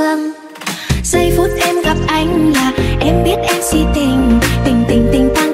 sương. Giây phút em gặp anh là em biết em si tình, tình tình tình tăng